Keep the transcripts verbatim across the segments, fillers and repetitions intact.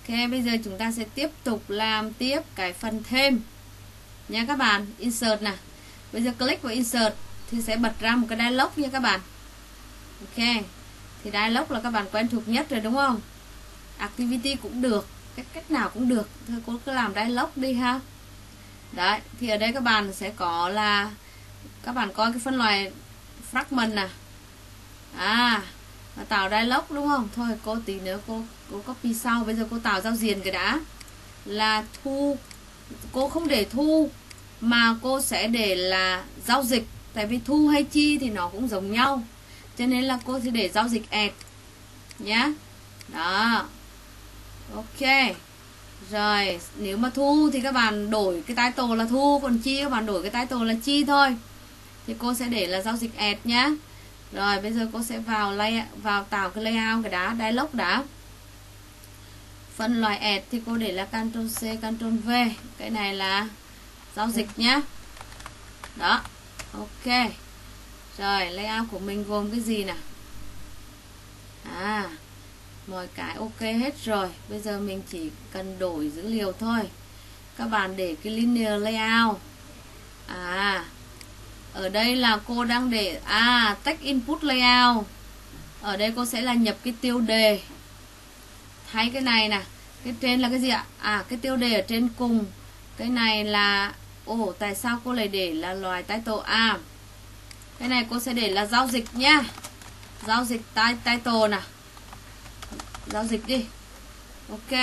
Ok, bây giờ chúng ta sẽ tiếp tục làm tiếp cái phần thêm nha các bạn. Insert nè. Bây giờ click vào Insert thì sẽ bật ra một cái dialog nha các bạn. Ok, thì dialog là các bạn quen thuộc nhất rồi đúng không? Activity cũng được, cách cách nào cũng được. Thôi cô cứ làm dialog đi ha. Đấy, thì ở đây các bạn sẽ có là các bạn coi cái phân loại fragment nè. À, tạo dialog đúng không? Thôi cô tí nữa cô cô copy sau. Bây giờ cô tạo giao diện cái đã. Là thu, cô không để thu mà cô sẽ để là giao dịch. Tại vì thu hay chi thì nó cũng giống nhau, cho nên là cô sẽ để giao dịch add nhá. Đó. Ok. Rồi, nếu mà thu thì các bạn đổi cái title là thu, còn chi các bạn đổi cái title là chi thôi. Thì cô sẽ để là giao dịch add nhá. Rồi, bây giờ cô sẽ vào lay vào tạo cái layout cái đã, dialog đã. Phân loại add thì cô để là Ctrl C, Ctrl V. Cái này là giao dịch nhá. Đó. Ok. Rồi, layout của mình gồm cái gì nè? À, mọi cái ok hết rồi. Bây giờ mình chỉ cần đổi dữ liệu thôi. Các bạn để cái linear layout. À, ở đây là cô đang để à text input layout. Ở đây cô sẽ là nhập cái tiêu đề. Thấy cái này nè, cái trên là cái gì ạ? À, cái tiêu đề ở trên cùng. Cái này là ồ, tại sao cô lại để là loài title? À, cái này cô sẽ để là giao dịch nhá. Giao dịch title nè. Giao dịch đi. Ok.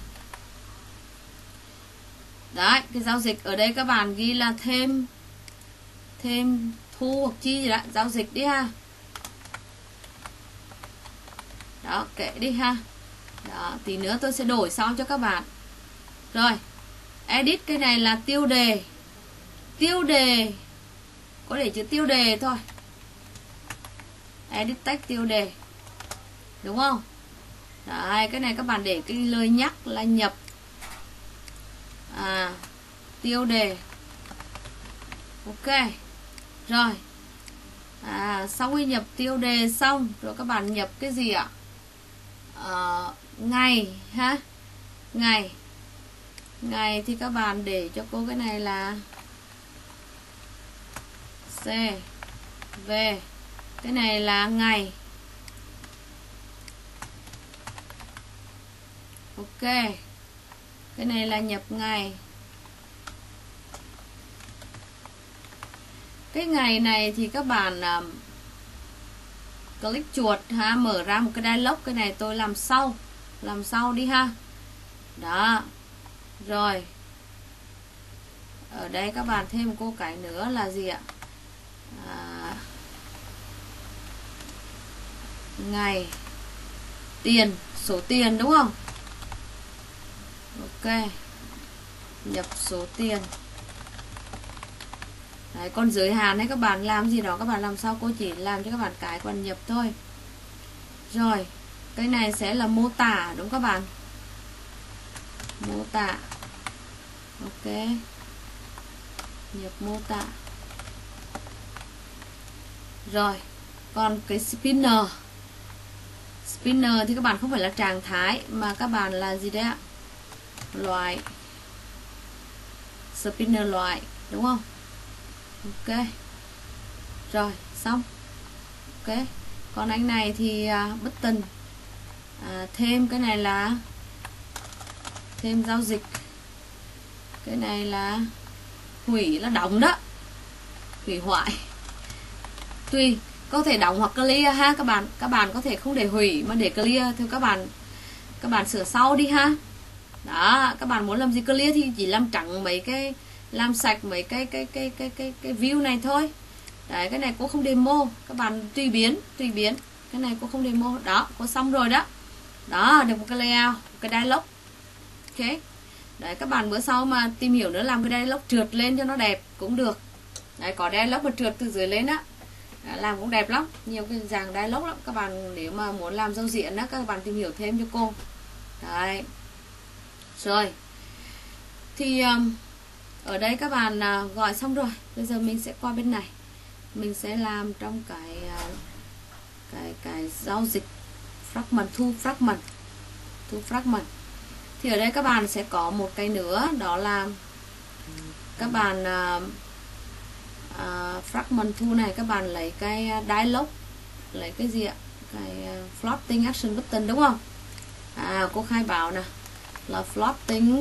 Đấy, cái giao dịch ở đây các bạn ghi là thêm thêm thu hoặc chi gì đó, giao dịch đi ha. Đó, kệ đi ha. Đó, tí nữa tôi sẽ đổi sau cho các bạn. Rồi, edit cái này là tiêu đề. Tiêu đề có để chữ tiêu đề thôi. Edit text tiêu đề. Đúng không? Đấy, cái này các bạn để cái lời nhắc là nhập à, tiêu đề. Ok. Rồi. À, sau khi nhập tiêu đề xong rồi các bạn nhập cái gì ạ? À, ngày ha. Ngày. Ngày thì các bạn để cho cô cái này là C V. Cái này là ngày. Ok. Cái này là nhập ngày. Cái ngày này thì các bạn um, click chuột ha, mở ra một cái dialog. Cái này tôi làm sau. Làm sau đi ha. Đó. Rồi. Ở đây các bạn thêm một cô cái nữa là gì ạ? À, ngày. Tiền. Số tiền đúng không? Ok. Nhập số tiền. Đấy, còn giới hạn hay các bạn làm gì đó các bạn làm sau, cô chỉ làm cho các bạn cái quan nhập thôi. Rồi, cái này sẽ là mô tả đúng các bạn. Mô tả. Ok. Nhập mô tả. Rồi, còn cái spinner. Spinner thì các bạn không phải là trạng thái mà các bạn là gì đấy ạ? Loại. Spinner loại, đúng không? Ok. Rồi, xong. Ok. Còn anh này thì uh, button. À, thêm cái này là thêm giao dịch. Cái này là hủy, là đóng đó. Hủy hoại. Tùy, có thể đóng hoặc clear ha các bạn. Các bạn có thể không để hủy mà để clear thì các bạn các bạn sửa sau đi ha. Đó, các bạn muốn làm gì clear thì chỉ làm trắng mấy cái, làm sạch mấy cái cái cái cái cái cái view này thôi. Đấy, cái này cô không demo, các bạn tùy biến, tùy biến. Cái này cô không demo. Đó, cô xong rồi đó. Đó, được một cái layout, một cái dialog. Ok. Đấy, các bạn bữa sau mà tìm hiểu nữa làm cái dialog trượt lên cho nó đẹp cũng được. Đấy, có dialog mà trượt từ dưới lên á. Làm cũng đẹp lắm, nhiều cái dàng dialog lắm. Các bạn nếu mà muốn làm giao diện á, các bạn tìm hiểu thêm cho cô. Đấy. Rồi. Thì um, ở đây các bạn uh, gọi xong rồi. Bây giờ mình sẽ qua bên này. Mình sẽ làm trong cái uh, cái cái giao dịch fragment, thu fragment. Thu fragment. Thì ở đây các bạn sẽ có một cái nữa, đó là các bạn uh, uh, fragment tool này, các bạn lấy cái dialog, lấy cái gì ạ, cái uh, floating action button đúng không? À, cô khai báo nè là floating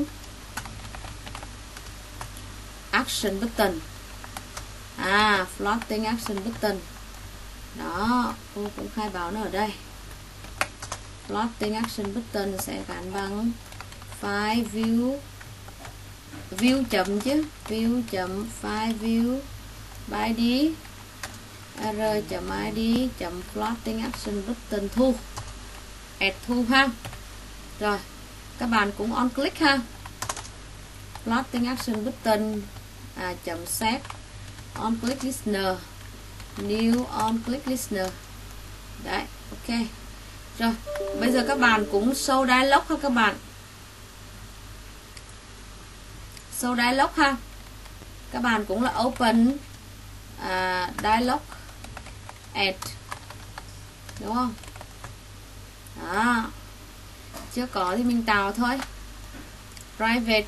action button. À, floating action button đó, cô cũng khai báo nó ở đây. Floating action button sẽ gắn bằng file view view chấm chứ view chấm file view by id r chấm id chấm floating action button thu add thu ha. Rồi các bạn cũng on click ha, floating action button à, chấm set on click listener, new on click listener đấy. Ok rồi, bây giờ các bạn cũng show dialog ha, các bạn show dialog ha, các bạn cũng là open uh, dialog add đúng không? Đó, chưa có thì mình tạo thôi, private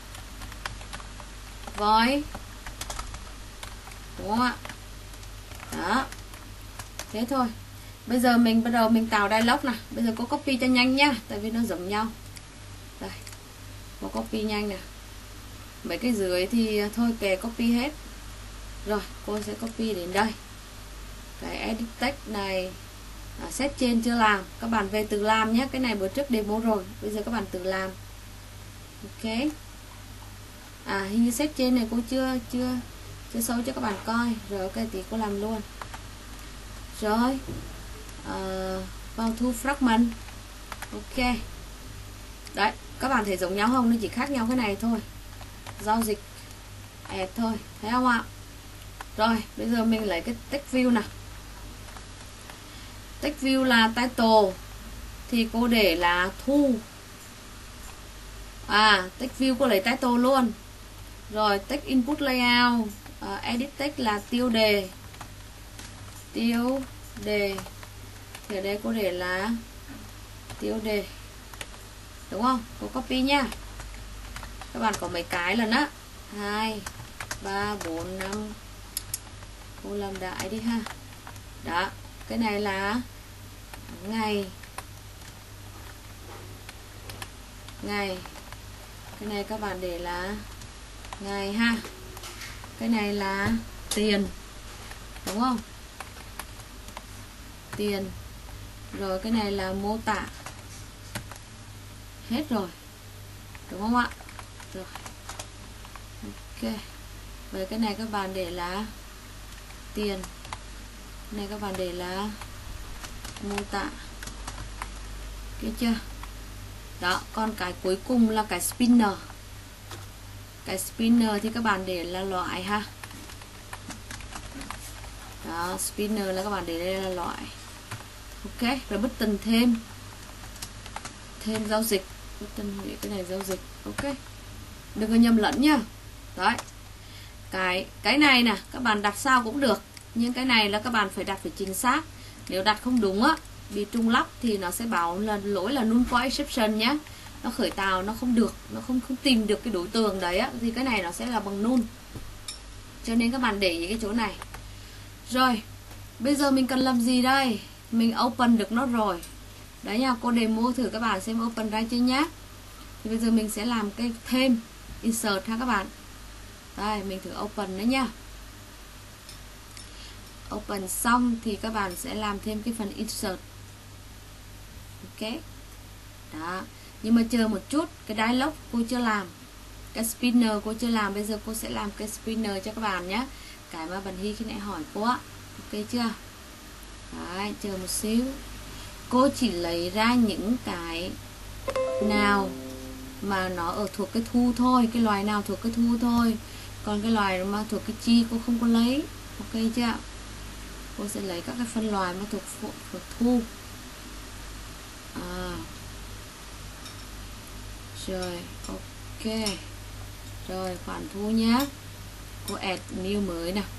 void đúng không ạ? Đó, thế thôi. Bây giờ mình bắt đầu mình tạo dialog nè. Bây giờ cô copy cho nhanh nhá, tại vì nó giống nhau. Đây, cô copy nhanh nè. Mấy cái dưới thì thôi kệ copy hết. Rồi, cô sẽ copy đến đây. Cái edit text này à, set trên chưa làm, các bạn về tự làm nhé. Cái này bữa trước demo rồi, bây giờ các bạn tự làm. Ok. À, hình như set trên này cô chưa chưa chưa sâu cho các bạn coi. Rồi ok, tí cô làm luôn. Rồi uh, vào thu fragment. Ok. Đấy, các bạn thấy giống nhau không? Nó chỉ khác nhau cái này thôi. Giao dịch add thôi, thấy không ạ? Rồi, bây giờ mình lấy cái text view nào. Text view là title thì cô để là thu. À, text view cô lấy title luôn. Rồi, text input layout, uh, edit text là tiêu đề. Tiêu đề. Thì ở đây cô để là tiêu đề. Đúng không? Cô copy nha. Các bạn có mấy cái lần á, hai, ba, bốn, năm. Cô làm đại đi ha. Đó, cái này là ngày. Ngày. Cái này các bạn để là ngày ha. Cái này là tiền. Đúng không? Tiền. Rồi cái này là mô tả. Hết rồi. Đúng không ạ? Rồi. Ok. Với cái này các bạn để là tiền. Cái này các bạn để là mô tả. Ok chưa? Đó, còn cái cuối cùng là cái spinner. Cái spinner thì các bạn để là loại ha. Đó, spinner là các bạn để đây là loại. Ok, rồi button thêm. Thêm giao dịch. Button cái này giao dịch. Ok. Đừng có nhầm lẫn nhá. Đấy. Cái cái này nè, các bạn đặt sao cũng được, nhưng cái này là các bạn phải đặt phải chính xác. Nếu đặt không đúng á, bị trùng lắp thì nó sẽ báo là lỗi là null point exception nhé. Nó khởi tạo nó không được, nó không không tìm được cái đối tượng đấy á, thì cái này nó sẽ là bằng null. Cho nên các bạn để ý cái chỗ này. Rồi, bây giờ mình cần làm gì đây? Mình open được nó rồi. Đấy nha, cô demo thử các bạn xem open ra chưa nhá. Thì bây giờ mình sẽ làm cái thêm insert ha các bạn. Đây, mình thử open nữa nha. Open xong thì các bạn sẽ làm thêm cái phần insert. Ok. Đó. Nhưng mà chờ một chút, cái dialog cô chưa làm, cái spinner cô chưa làm. Bây giờ cô sẽ làm cái spinner cho các bạn nhé. Cái mà bạn Hy khi nãy hỏi cô á. Ok chưa? Đấy, chờ một xíu. Cô chỉ lấy ra những cái nào mà nó ở thuộc cái thu thôi, cái loài nào thuộc cái thu thôi. Còn cái loài mà thuộc cái chi cô không có lấy. Ok chưa? Cô sẽ lấy các cái phân loài mà thuộc, thuộc thu. À. Rồi, ok. Rồi, khoản thu nhá. Cô add new mới nè.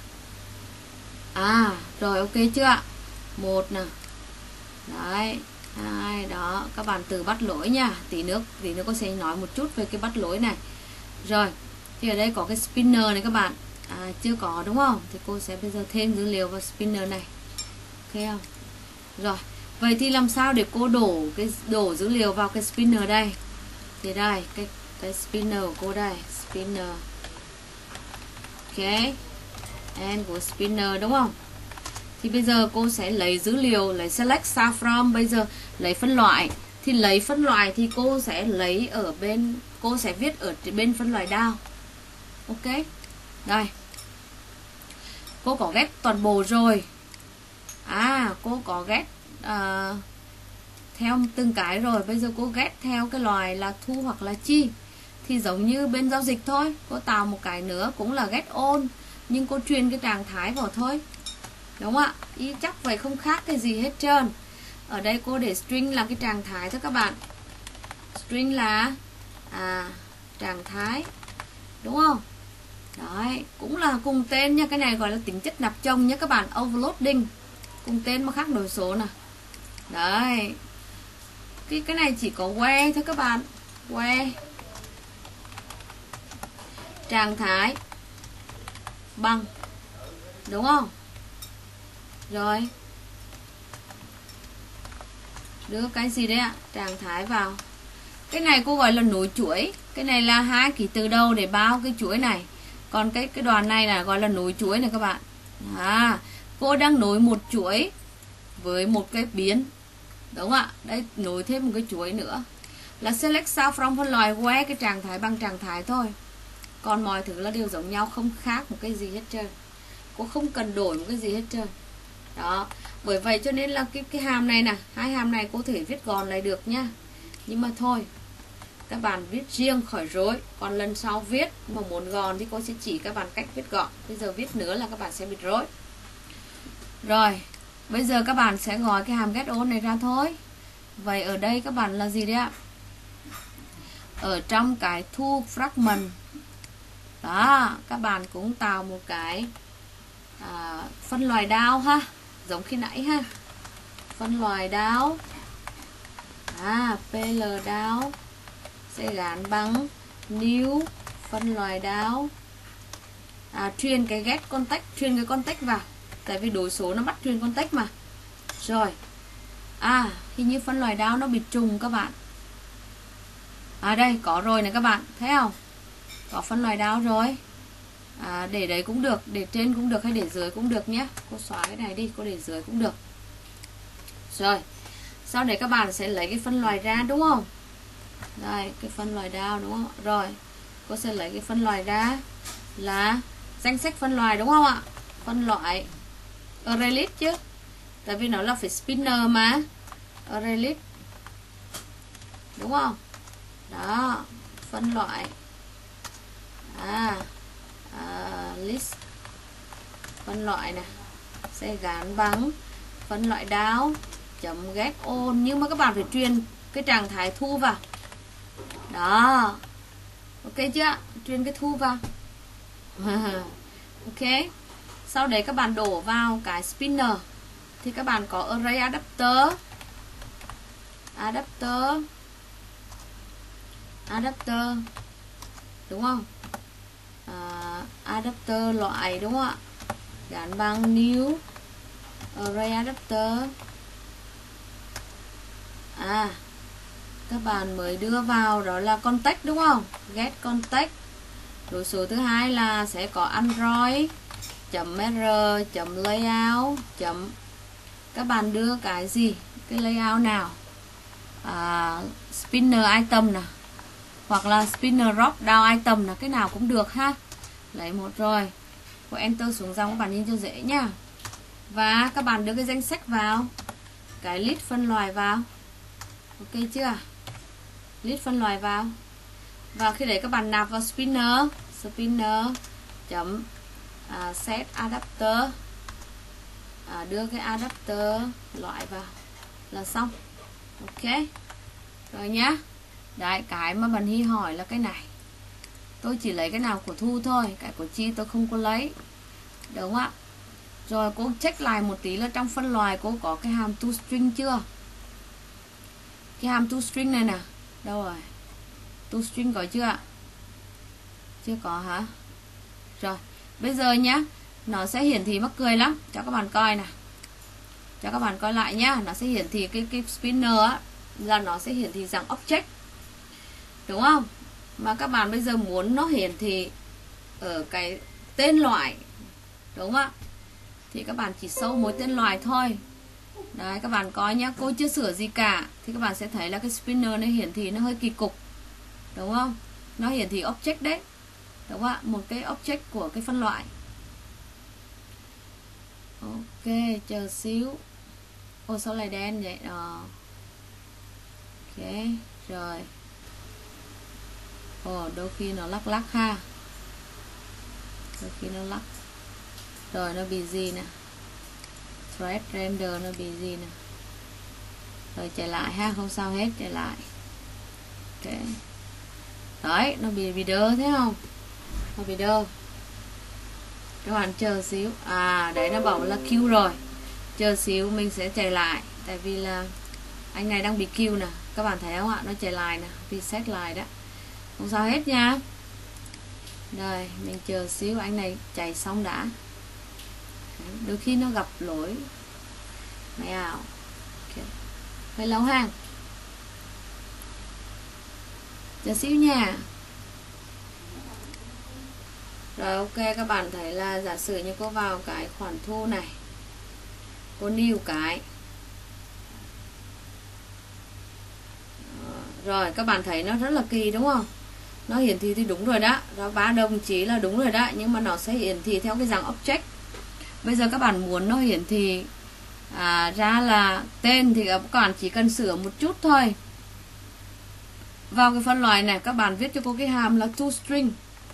À, rồi ok chưa ạ? Một nè. Đấy, hai. Đó, các bạn từ bắt lỗi nha. Tí nữa tí nữa cô sẽ nói một chút về cái bắt lỗi này. Rồi, thì ở đây có cái spinner này các bạn. À, chưa có đúng không? Thì cô sẽ bây giờ thêm dữ liệu vào spinner này. Ok không? Rồi, vậy thì làm sao để cô đổ cái đổ dữ liệu vào cái spinner đây? Thì đây, cái cái spinner của cô đây, spinner. Ok. And của spinner đúng không? Thì bây giờ cô sẽ lấy dữ liệu, lấy select start from, bây giờ lấy phân loại. Thì lấy phân loại thì cô sẽ lấy ở bên, cô sẽ viết ở bên phân loại down. Ok. Đây. Cô có ghét toàn bộ rồi. À, cô có ghét uh, theo từng cái rồi. Bây giờ cô ghét theo cái loài là thu hoặc là chi. Thì giống như bên giao dịch thôi. Cô tạo một cái nữa cũng là get all, nhưng cô truyền cái trạng thái vào thôi. Đúng không ạ? Y chắc vậy, không khác cái gì hết trơn. Ở đây cô để string là cái trạng thái thôi các bạn. String là à, trạng thái. Đúng không? Đấy, cũng là cùng tên nha. Cái này gọi là tính chất nạp chồng nhé các bạn. Overloading. Cùng tên mà khác đổi số nè. Đấy. Cái, cái này chỉ có where thôi các bạn. Where trạng thái bằng. Đúng không? Rồi. Đưa cái gì đấy ạ? Trạng thái vào. Cái này cô gọi là nối chuỗi. Cái này là hai ký từ đầu để bao cái chuỗi này. Còn cái cái đoạn này là gọi là nối chuỗi này các bạn. À, cô đang nối một chuỗi với một cái biến. Đúng không ạ? Đây nối thêm một cái chuỗi nữa. Là select start from phân loại where cái trạng thái bằng trạng thái thôi. Còn mọi thứ là đều giống nhau, không khác một cái gì hết trơn. Cô không cần đổi một cái gì hết trơn. Đó, bởi vậy cho nên là cái cái hàm này nè, hai hàm này có thể viết gọn lại được nha. Nhưng mà thôi, các bạn viết riêng khỏi rối. Còn lần sau viết mà muốn gọn thì cô sẽ chỉ các bạn cách viết gọn. Bây giờ viết nữa là các bạn sẽ bị rối. Rồi, bây giờ các bạn sẽ gọi cái hàm get all này ra thôi. Vậy ở đây các bạn là gì đấy ạ? Ở trong cái thu fragment. Đó, các bạn cũng tạo một cái à, phân loại down ha. Giống khi nãy ha. Phân loại down. À, pl down sẽ gắn bằng new phân loại down. À, truyền cái get context, truyền cái context vào. Tại vì đối số nó bắt truyền context mà. Rồi. À, hình như phân loại down nó bị trùng các bạn. À đây, có rồi này các bạn, thấy không? Có phân loại down rồi. À, để đấy cũng được, để trên cũng được hay để dưới cũng được nhé. Cô xóa cái này đi, cô để dưới cũng được. Rồi, sau đấy các bạn sẽ lấy cái phân loại ra đúng không? Đây, cái phân loại down đúng không? Rồi, cô sẽ lấy cái phân loại ra là danh sách phân loại đúng không ạ? Phân loại array list chứ. Tại vì nó là phải spinner mà. Array list. Đúng không? Đó, phân loại. À, à list phân loại này sẽ gắn bằng phân loại down chấm get all, nhưng mà các bạn phải truyền cái trạng thái thu vào. Đó, ok chưa? Truyền cái thu vào. Ok. Sau đấy các bạn đổ vào cái spinner thì các bạn có array adapter, adapter, adapter, đúng không? À, adapter loại đúng không ạ? Gắn bằng new array adapter. À, các bạn mới đưa vào đó là context đúng không? Get context. Đối số thứ hai là sẽ có android chấm r chấm layout chấm, các bạn đưa cái gì, cái layout nào, à, spinner item nè, hoặc là spinner drop down item là cái nào cũng được ha. Lấy một rồi, cô enter xuống dòng các bạn nhìn cho dễ nhá. Và các bạn đưa cái danh sách vào, cái list phân loại vào, ok chưa? List phân loại vào, và khi đấy các bạn nạp vào spinner, spinner chấm à, set adapter, à, đưa cái adapter loại vào là xong. Ok rồi nhá. Đấy, cái mà bạn Hy hỏi là cái này, tôi chỉ lấy cái nào của Thu thôi, cái của Chi tôi không có lấy, đúng không ạ? Rồi cô check lại một tí là trong phân loại cô có cái hàm toString chưa. cái hàm toString này nè. Đâu rồi? toString có chưa ạ? Chưa có hả? Rồi, bây giờ nhá, nó sẽ hiển thị mắc cười lắm. Cho các bạn coi nè. Cho các bạn coi lại nhá, nó sẽ hiển thị cái, cái spinner á, là nó sẽ hiển thị dạng object. Đúng không? Mà các bạn bây giờ muốn nó hiển thị ở cái tên loại, đúng không ạ? Thì các bạn chỉ sâu mỗi tên loại thôi. Đấy, các bạn coi nhá, cô chưa sửa gì cả. Thì các bạn sẽ thấy là cái spinner nó hiển thị nó hơi kỳ cục. Đúng không? Nó hiển thị object đấy. Đúng không ạ? Một cái object của cái phân loại. Ok, chờ xíu. Ô, sao lại đen vậy? Ờ. Ok, rồi. Ồ, đôi khi nó lắc lắc ha. Đôi khi nó lắc. Rồi, nó bị gì nè? Thread render nó bị gì nè? Rồi, chạy lại ha, không sao hết, chạy lại. Ok. Đấy, nó bị, bị đơ, thấy không? Nó bị đơ. Các bạn chờ xíu. À, đấy nó bảo là Q rồi. Chờ xíu mình sẽ chạy lại. Tại vì là anh này đang bị Q nè. Các bạn thấy không ạ? Nó chạy lại nè. Reset lại đó. Không sao hết nha. Rồi, mình chờ xíu anh này chạy xong đã. Đôi khi nó gặp lỗi máy ảo. Okay. Hơi lâu ha. Chờ xíu nha. Rồi ok, các bạn thấy là giả sử như cô vào cái khoản thu này, cô new cái. Rồi các bạn thấy nó rất là kỳ đúng không? Nó hiển thị thì đúng rồi đó, đó ba đồng chí là đúng rồi đó, nhưng mà nó sẽ hiển thị theo cái dạng object. Bây giờ các bạn muốn nó hiển thị à, ra là tên thì các bạn chỉ cần sửa một chút thôi. Vào cái phân loại này các bạn viết cho cô cái hàm là toString.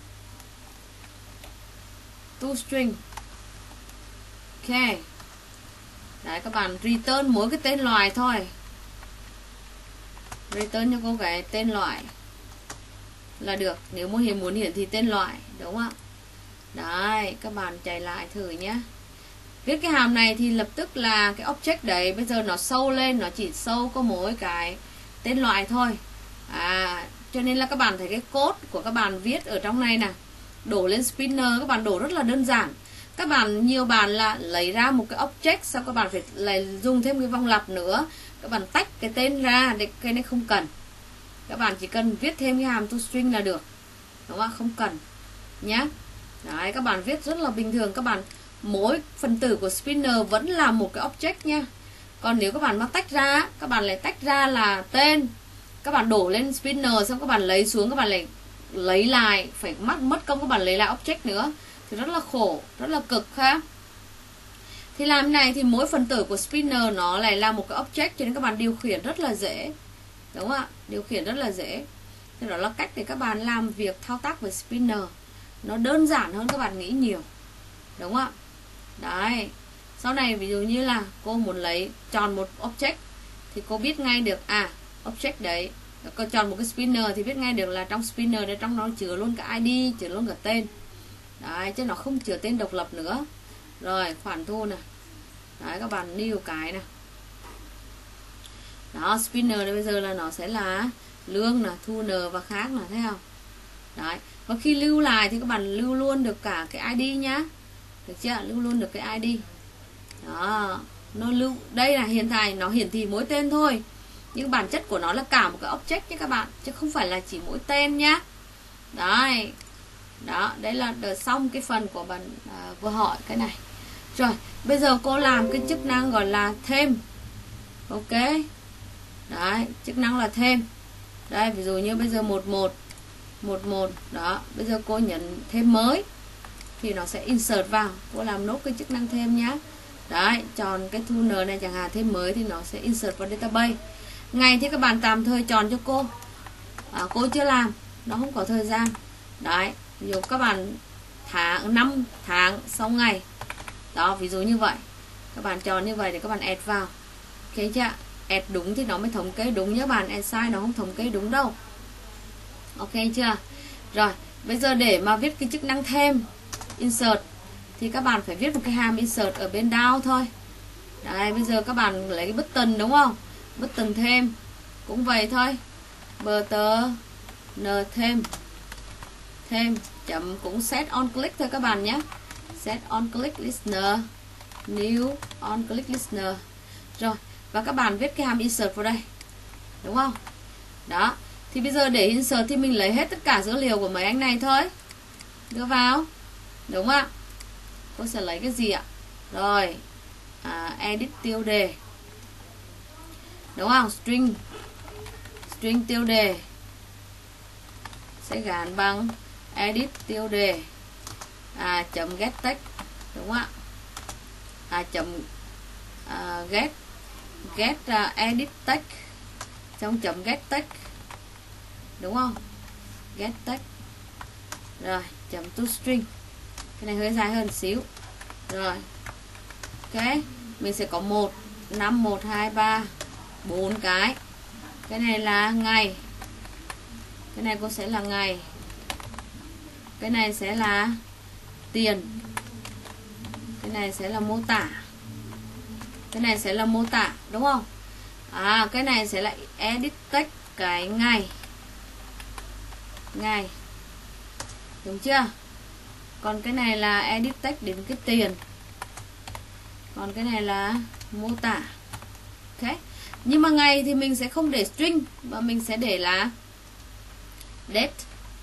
toString. Ok. Đấy, các bạn return mỗi cái tên loại thôi. Return cho cô cái tên loại là được. Nếu muốn hiển muốn hiển thị tên loại, đúng không ạ? Đấy, các bạn chạy lại thử nhé. Viết cái hàm này thì lập tức là cái object đấy bây giờ nó sâu lên, nó chỉ sâu có mỗi cái tên loại thôi. À, cho nên là các bạn thấy cái code của các bạn viết ở trong này nè, đổ lên spinner các bạn đổ rất là đơn giản. Các bạn nhiều bạn là lấy ra một cái object, sau các bạn phải lại dùng thêm cái vòng lặp nữa, các bạn tách cái tên ra, để cái này không cần. Các bạn chỉ cần viết thêm cái hàm toString là được, đúng không? Không cần nhá. Đấy, các bạn viết rất là bình thường. Các bạn mỗi phần tử của spinner vẫn là một cái object nha. Còn nếu các bạn mà tách ra, các bạn lại tách ra là tên, các bạn đổ lên spinner xong các bạn lấy xuống, các bạn lại lấy lại, phải mất mất công các bạn lấy lại object nữa thì rất là khổ, rất là cực ha. Thì làm cái này thì mỗi phần tử của spinner nó lại là một cái object, cho nên các bạn điều khiển rất là dễ, đúng không ạ? Điều khiển rất là dễ. Thì đó là cách để các bạn làm việc thao tác với spinner, nó đơn giản hơn các bạn nghĩ nhiều, đúng không ạ? Đấy, sau này ví dụ như là cô muốn lấy chọn một object thì cô biết ngay được à object đấy, cô chọn một cái spinner thì biết ngay được là trong spinner đấy trong nó chứa luôn cả i đê, chứa luôn cả tên. Đấy, chứ nó không chứa tên độc lập nữa. Rồi, khoản thu này. Đấy, các bạn new cái này. Đó, spinner đây bây giờ là nó sẽ là lương là thu n và khác là thấy không? Đấy, và khi lưu lại thì các bạn lưu luôn được cả cái i đê nhá. Được chưa? Lưu luôn được cái i đê. Đó, nó lưu đây là hiện tại nó hiển thị mỗi tên thôi. Nhưng bản chất của nó là cả một cái object nhé các bạn, chứ không phải là chỉ mỗi tên nhá. Đấy. Đó, đấy là đợt xong cái phần của bạn à, vừa hỏi cái này. Rồi, bây giờ cô làm cái chức năng gọi là thêm. Ok. Đấy, chức năng là thêm. Đây, ví dụ như bây giờ một một một một đó, bây giờ cô nhấn thêm mới thì nó sẽ insert vào. Cô làm nốt cái chức năng thêm nhá. Đấy, chọn cái thu n này chẳng hạn, thêm mới thì nó sẽ insert vào database. Ngày thì các bạn tạm thời chọn cho cô. À, cô chưa làm, nó không có thời gian. Đấy, ví dụ các bạn tháng năm tháng sau ngày. Đó, ví dụ như vậy. Các bạn chọn như vậy để các bạn add vào. Ok chưa? Add đúng thì nó mới thống kê đúng nhé bạn, add sai nó không thống kê đúng đâu. Ok chưa? Rồi, bây giờ để mà viết cái chức năng thêm insert thì các bạn phải viết một cái hàm insert ở bên down thôi. Đấy, bây giờ các bạn lấy cái button đúng không? Button thêm. cũng vậy thôi, button thêm thêm chấm cũng set on click thôi các bạn nhé. Set on click listener, new on click listener. Rồi, và các bạn viết cái hàm insert vào đây, đúng không? Đó, thì bây giờ để insert thì mình lấy hết tất cả dữ liệu của mấy anh này thôi, đưa vào, đúng không ạ? Cô sẽ lấy cái gì ạ? Rồi, à, edit tiêu đề, đúng không? String, string tiêu đề sẽ gắn bằng edit tiêu đề, à, chấm get text, đúng không ạ? À, chấm à, get get uh, edit text trong chấm get text, đúng không? Get text. Rồi, chấm to string. Cái này hơi dài hơn xíu. Rồi. Ok, mình sẽ có một, năm, một, hai, ba, bốn cái. Cái này là ngày. Cái này cô sẽ là ngày. Cái này sẽ là tiền. Cái này sẽ là mô tả. Cái này sẽ là mô tả, đúng không? À, cái này sẽ là edit text cái ngày. Ngày. Đúng chưa? Còn cái này là edit text đến cái tiền. Còn cái này là mô tả. Ok. Nhưng mà ngày thì mình sẽ không để string, mà mình sẽ để là date.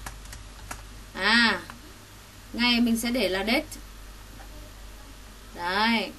À, ngày mình sẽ để là date. Đấy.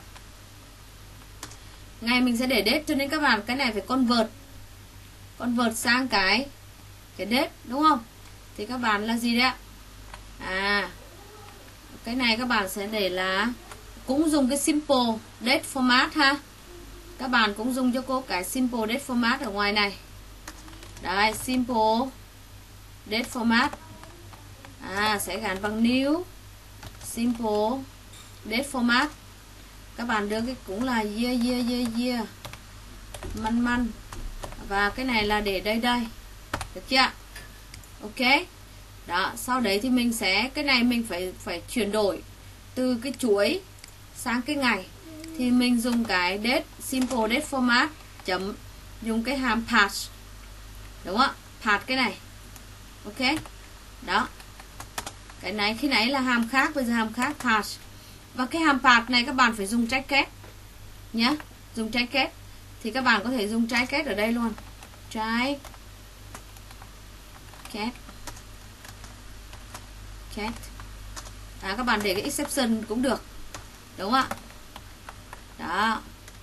Ngày mình sẽ để date, cho nên các bạn cái này phải convert. Convert sang cái cái date, đúng không? Thì các bạn là gì đấy ạ? À, cái này các bạn sẽ để là cũng dùng cái simple date format ha. Các bạn cũng dùng cho cô cái simple date format ở ngoài này. Đấy, simple date format. À, sẽ gắn bằng new simple date format. Các bạn đưa cái cũng là year year year year month month, và cái này là để đây đây, được chưa? Ok. Đó, sau đấy thì mình sẽ cái này mình phải phải chuyển đổi từ cái chuỗi sang cái ngày, thì mình dùng cái date simple date format chấm dùng cái hàm pass, đúng không? Pass cái này. Ok. Đó. Cái này khi nãy là hàm khác, bây giờ hàm khác, pass. Và cái hàm path này các bạn phải dùng bracket nhé, dùng bracket. Thì các bạn có thể dùng bracket ở đây luôn. Bracket. Bracket. À, các bạn để cái exception cũng được, đúng không ạ? Đó.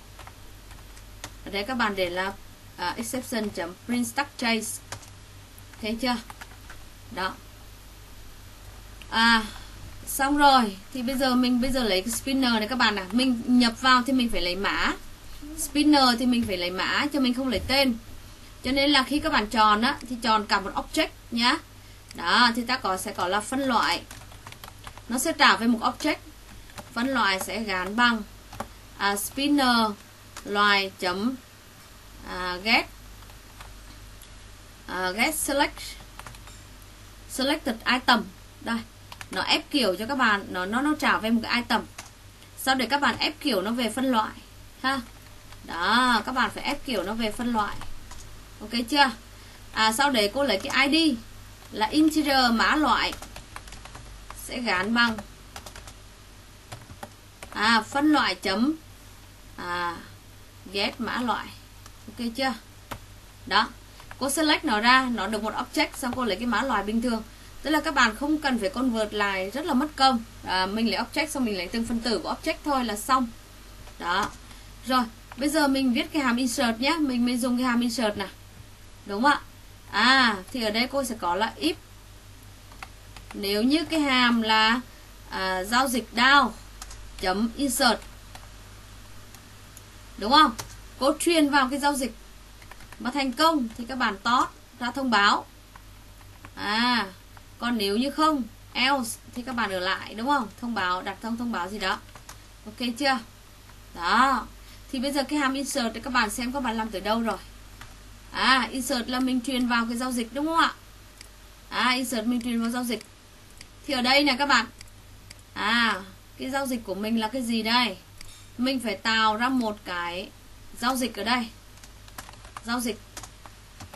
Ở đây các bạn để là uh, exception chấm print stack trace. Thấy chưa? Đó. À, xong rồi, thì bây giờ mình bây giờ lấy cái spinner này các bạn ạ. À, mình nhập vào thì mình phải lấy mã. Spinner thì mình phải lấy mã, cho mình không lấy tên. Cho nên là khi các bạn chọn á, thì chọn cả một object nhá. Đó, thì ta có sẽ có là phân loại. Nó sẽ trả về một object. Phân loại sẽ gắn bằng à, spinner loài chấm à, get à, get select selected item. Đây, nó ép kiểu cho các bạn, nó nó nó trả về một cái item. Sau để các bạn ép kiểu nó về phân loại ha. Đó, các bạn phải ép kiểu nó về phân loại. Ok chưa? À, sau đấy cô lấy cái i đê là integer mã loại sẽ gắn bằng à, phân loại chấm à, get mã loại. Ok chưa? Đó, cô select nó ra, nó được một object, xong cô lấy cái mã loại bình thường. Tức là các bạn không cần phải convert lại, rất là mất công. À, mình lấy object xong mình lấy từng phân tử của object thôi là xong. Đó. Rồi, bây giờ mình viết cái hàm insert nhé. Mình mới dùng cái hàm insert này. Đúng không ạ? À, thì ở đây cô sẽ có là if. Nếu như cái hàm là à, giao dịch down chấm insert, đúng không? Cô truyền vào cái giao dịch mà thành công thì các bạn tot ra thông báo. À, còn nếu như không, else, thì các bạn ở lại, đúng không? Thông báo, đặt thông thông báo gì đó. Ok chưa? Đó. Thì bây giờ cái hàm insert thì các bạn xem các bạn làm tới đâu rồi. À, insert là mình truyền vào cái giao dịch, đúng không ạ? À, insert mình truyền vào giao dịch. Thì ở đây này các bạn. À, cái giao dịch của mình là cái gì đây? Mình phải tạo ra một cái giao dịch ở đây. Giao dịch.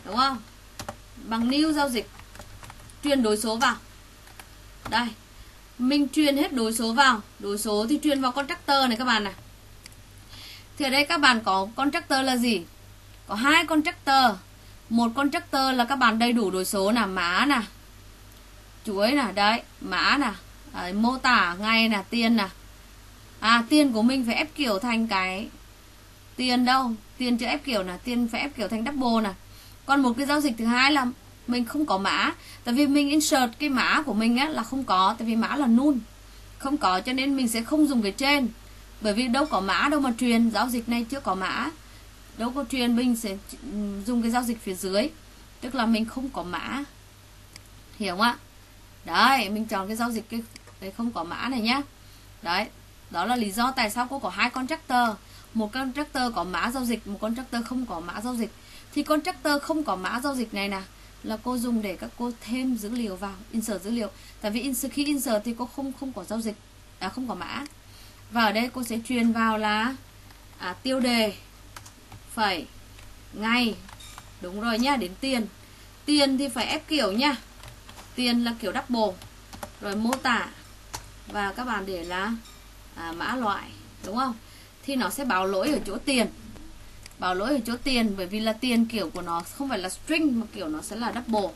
đúng không? Bằng new giao dịch, truyền đối số vào. Đây, mình truyền hết đối số vào. Đối số thì truyền vào contractor này các bạn này. Thì ở đây các bạn có contractor là gì? Có hai contractor. Một contractor là các bạn đầy đủ đối số là mã nè, chuỗi nè, đấy, mã nè, à, mô tả ngày nè, tiền nè. À, tiền của mình phải ép kiểu thành cái tiền đâu, tiền chưa ép kiểu nè, tiền phải ép kiểu thành double nè. Còn một cái giao dịch thứ hai là mình không có mã, tại vì mình insert cái mã của mình á là không có, tại vì mã là null, không có, cho nên mình sẽ không dùng cái trên, bởi vì đâu có mã đâu mà truyền. Giao dịch này chưa có mã, đâu có truyền, mình sẽ dùng cái giao dịch phía dưới, tức là mình không có mã, hiểu không ạ? Đấy, mình chọn cái giao dịch cái, cái không có mã này nhá. Đấy, đó là lý do tại sao cô có hai contractor. Một contractor có mã giao dịch, một contractor không có mã giao dịch. Thì contractor không có mã giao dịch này nè là cô dùng để các cô thêm dữ liệu vào, insert dữ liệu. Tại vì insert, khi insert thì cô không không có giao dịch, à, không có mã. Và ở đây cô sẽ truyền vào là à, tiêu đề phẩy ngày, đúng rồi nhá, đến tiền. Tiền thì phải ép kiểu nha, tiền là kiểu double, rồi mô tả và các bạn để là à, mã loại, đúng không? Thì nó sẽ báo lỗi ở chỗ tiền, báo lỗi ở chỗ tiền, bởi vì là tiền kiểu của nó không phải là string mà kiểu nó sẽ là double.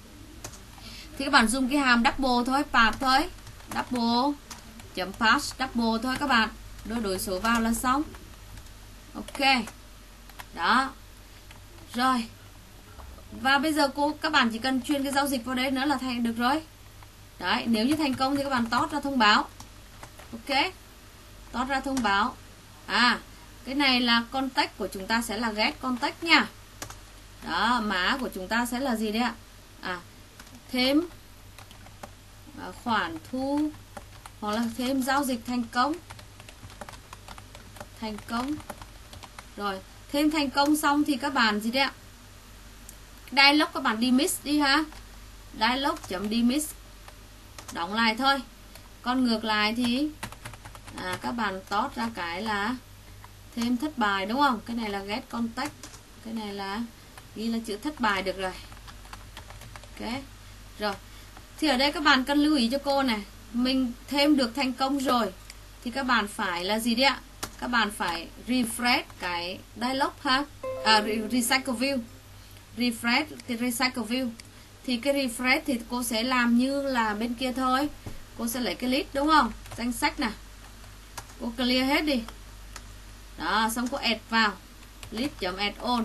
Thì các bạn dùng cái hàm double thôi, path thôi, double chấm pass double thôi các bạn, đưa đối số vào là xong. Ok, đó rồi. Và bây giờ cô các bạn chỉ cần truyền cái giao dịch vào đấy nữa là thành được rồi. Đấy, nếu như thành công thì các bạn tót ra thông báo. Ok, tót ra thông báo. À, cái này là contact của chúng ta sẽ là get contact nha. Đó, mã của chúng ta sẽ là gì đấy ạ? À, thêm à, khoản thu, hoặc là thêm giao dịch thành công. Thành công. Rồi, thêm thành công xong thì các bạn gì đấy ạ? Dialog các bạn dismiss đi ha. Dialog chấm dismiss, đóng lại thôi. Còn ngược lại thì à, các bạn tót ra cái là thêm thất bại, đúng không? Cái này là get contact, cái này là ghi là chữ thất bại được rồi. Ok, rồi. Thì ở đây các bạn cần lưu ý cho cô này, mình thêm được thành công rồi thì các bạn phải là gì đấy ạ? Các bạn phải refresh cái dialog ha, à, recycle view, refresh cái recycle view. Thì cái refresh thì cô sẽ làm như là bên kia thôi. Cô sẽ lấy cái list, đúng không? Danh sách nè, cô clear hết đi. Đó, xong cô add vào list.add on,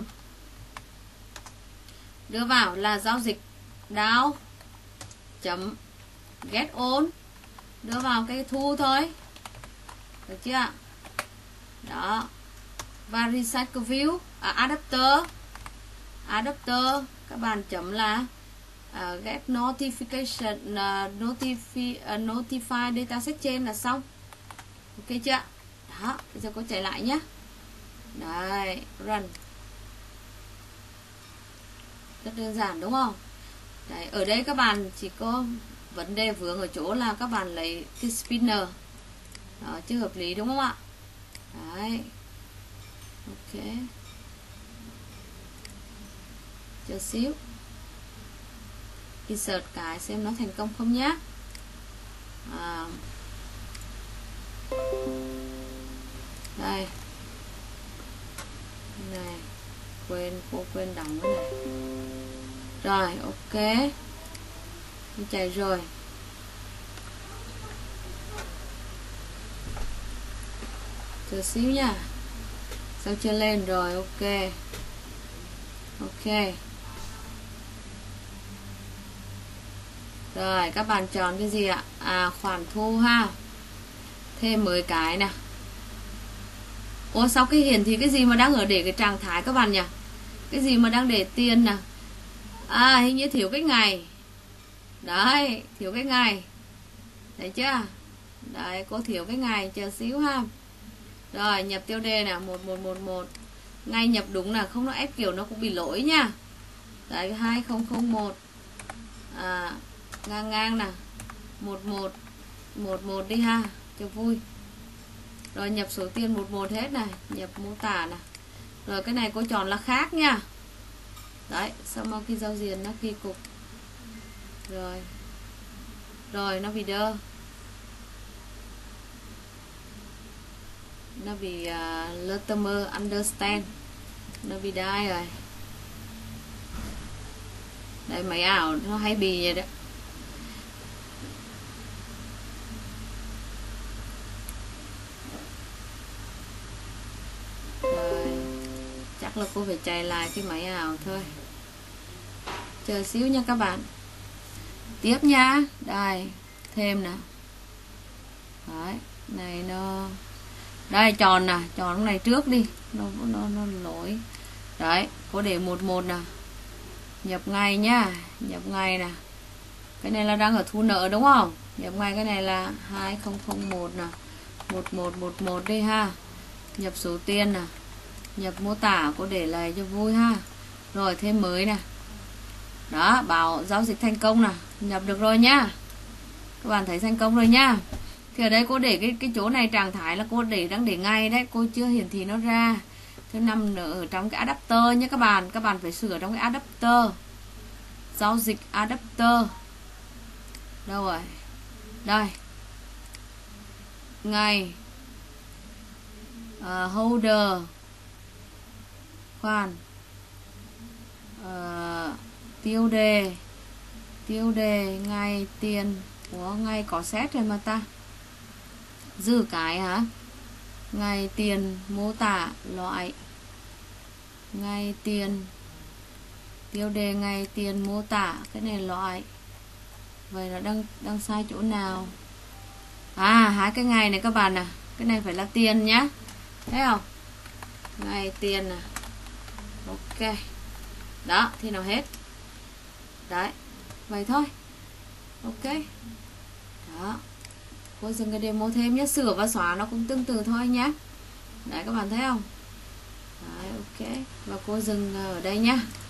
đưa vào là giao dịch down chấm get on, đưa vào cái thu thôi, được chưa? Đó, và recycle view à, adapter adapter các bạn chấm là uh, get notification uh, notify uh, notify dataset trên là xong. Ok chưa? Đó, bây giờ cô chạy lại nhé. Đấy, run. Rất đơn giản đúng không? Đấy, ở đây các bạn chỉ có vấn đề vướng ở chỗ là các bạn lấy cái spinner. Đó, chưa hợp lý đúng không ạ? Đấy. Ok. Chờ xíu. Insert cái xem nó thành công không nhá. À. Đây. Này, quên cô quên đóng cái này. Rồi, ok. Mình chạy rồi. Chờ xíu nha. Sao chưa lên rồi, ok. Ok. Rồi, các bạn chọn cái gì ạ? À, khoản thu ha. Thêm mười cái nè. Ủa sao cái hiển thị cái gì mà đang ở để cái trạng thái các bạn nhỉ? Cái gì mà đang để tiền nè? À, hình như thiếu cái ngày. Đấy, thiếu cái ngày. Thấy chưa? Đấy, cô thiếu cái ngày, chờ xíu ha. Rồi, nhập tiêu đề nè, một một một một. Ngày nhập đúng là không nó ép kiểu nó cũng bị lỗi nha. Đấy, hai không không một. À, ngang ngang nè. một một một một đi ha, cho vui. Rồi nhập số tiền một một hết này, nhập mô tả này. Rồi cái này cô chọn là khác nha. Đấy, sao mau khi giao diện nó kỳ cục. Rồi. Rồi nó bị đơ. Nó bị uh, Lettermer understand. Nó bị đai rồi. Đây máy ảo nó hay bị vậy đó. Rồi. Chắc là cô phải chạy lại cái máy ảo thôi. Chờ xíu nha các bạn. Tiếp nha. Đây, thêm nè. Đấy, này nó đây tròn nè, tròn cái này trước đi, nó nó nó lỗi. Đấy, cô để một một nè. Nhập ngày nhá, nhập ngày nè. Cái này là đang ở thu nợ đúng không? Nhập ngày cái này là hai không không một nè. một một một một đi ha. Nhập số tiền nè. Nhập mô tả cô để lại cho vui ha. Rồi thêm mới nè. Đó, bảo giao dịch thành công nè, nhập được rồi nhá. Các bạn thấy thành công rồi nhá. Thì ở đây cô để cái cái chỗ này trạng thái là cô để đang để ngay đấy, cô chưa hiển thị nó ra. Thứ năm nữa ở trong cái adapter nhé các bạn, các bạn phải sửa trong cái adapter. Giao dịch adapter. Đâu rồi? Đây. Ngày uh, holder khoan uh, tiêu đề tiêu đề ngày tiền của ngày có xét rồi mà ta dư cái hả? Ngày tiền mô tả loại ngày tiền tiêu đề ngày tiền mô tả cái này loại. Vậy nó đang đang sai chỗ nào? À, hai cái ngày này các bạn nè, cái này phải là tiền nhá, thấy không? Ngày tiền nè. Ok, đó thì nó hết đấy, vậy thôi. Ok, đó, cô dừng cái demo thêm nhé, sửa và xóa nó cũng tương tự thôi nhé. Đấy các bạn thấy không? Đấy, ok, và cô dừng ở đây nhá.